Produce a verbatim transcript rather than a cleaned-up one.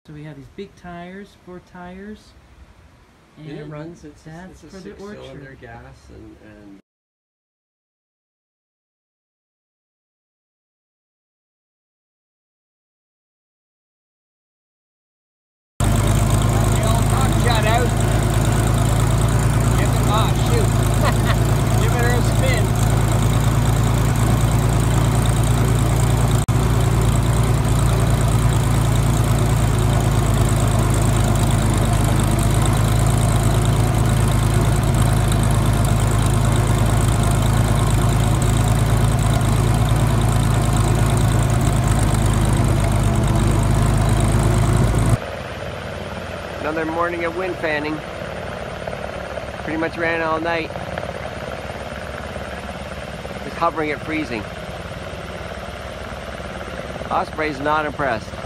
So we have these big tires, four tires. And, and it runs, it's, that's it's a for the orchard. six-cylinder gas and, and the old Cockshutt out. Give it, oh shoot. Give it her a spin. Another morning of wind fanning. Pretty much ran all night. Just hovering at freezing. Osprey's not impressed.